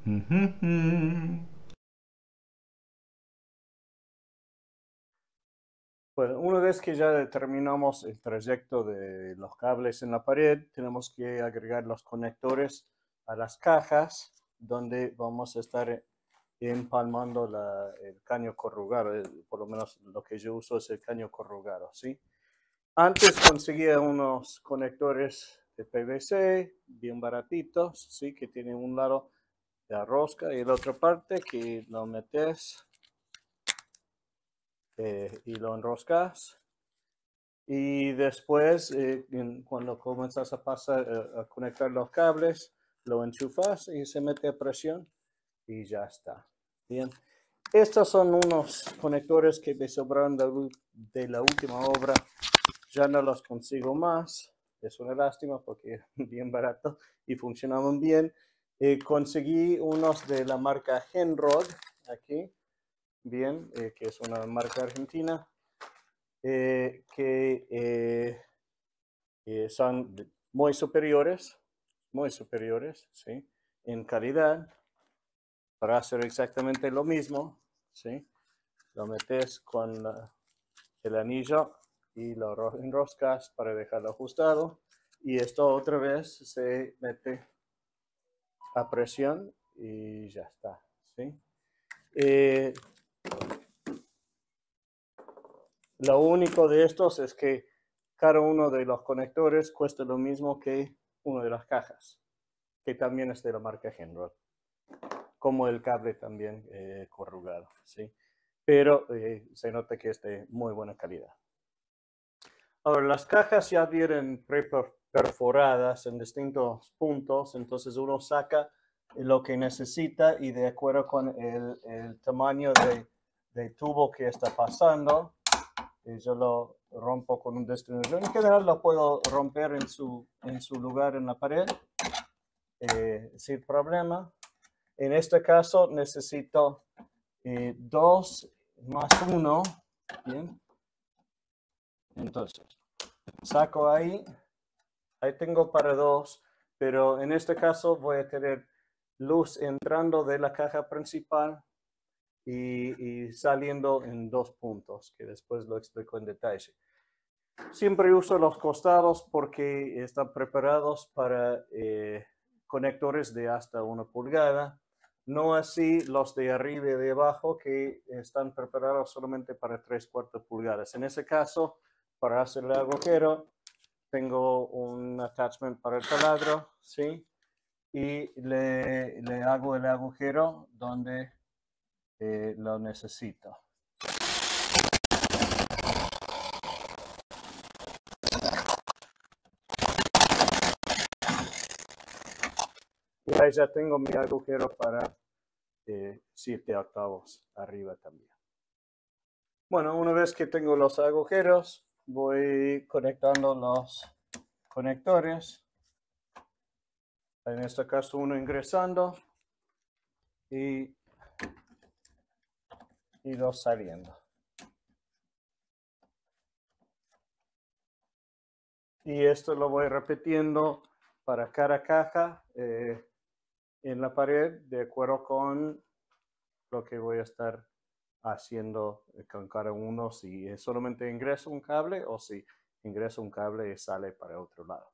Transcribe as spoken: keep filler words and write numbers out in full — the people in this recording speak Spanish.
Bueno, una vez que ya determinamos el trayecto de los cables en la pared, tenemos que agregar los conectores a las cajas donde vamos a estar empalmando la, el caño corrugado. Por lo menos lo que yo uso es el caño corrugado, ¿sí? Antes conseguía unos conectores de P V C bien baratitos, ¿sí? Que tienen un lado de rosca y la otra parte que lo metes eh, y lo enroscas. Y después, eh, en, cuando comienzas a pasar, eh, a conectar los cables, lo enchufas y se mete a presión y ya está. Bien. Estos son unos conectores que me sobraron de, de la última obra. Ya no los consigo más. Es una lástima porque bien barato y funcionaban bien. Eh, conseguí unos de la marca Henrod aquí. Bien, eh, que es una marca argentina. Eh, que eh, eh, son muy superiores, muy superiores, ¿sí? En calidad, para hacer exactamente lo mismo, ¿sí? Lo metes con la, el anillo y lo enroscas para dejarlo ajustado y esto otra vez se mete a presión y ya está, ¿sí? Eh, lo único de estos es que cada uno de los conectores cuesta lo mismo que una de las cajas, que también es de la marca Henrod, como el cable también eh, corrugado, ¿sí? Pero eh, se nota que es de muy buena calidad. Ahora, las cajas ya vienen perforadas en distintos puntos, entonces uno saca lo que necesita y de acuerdo con el, el tamaño de, de tubo que está pasando, y yo lo rompo con un destornillador. En general lo puedo romper en su, en su lugar en la pared eh, sin problema. En este caso necesito eh, dos más uno. Bien. Entonces, saco ahí. Ahí tengo para dos, pero en este caso voy a tener luz entrando de la caja principal y, y saliendo en dos puntos, que después lo explico en detalle. Siempre uso los costados porque están preparados para eh, conectores de hasta una pulgada. No así los de arriba y de abajo que están preparados solamente para tres cuartos pulgadas. En ese caso, para hacer el agujero, tengo un attachment para el taladro, ¿sí? Y le, le hago el agujero donde eh, lo necesito. Y ahí ya tengo mi agujero para eh, siete octavos arriba también. Bueno, una vez que tengo los agujeros, voy conectando los conectores. En este caso uno ingresando y, y dos saliendo. Y esto lo voy repitiendo para cada caja eh, en la pared de acuerdo con lo que voy a estar haciendo con cada uno, si solamente ingreso un cable o si ingreso un cable y sale para otro lado.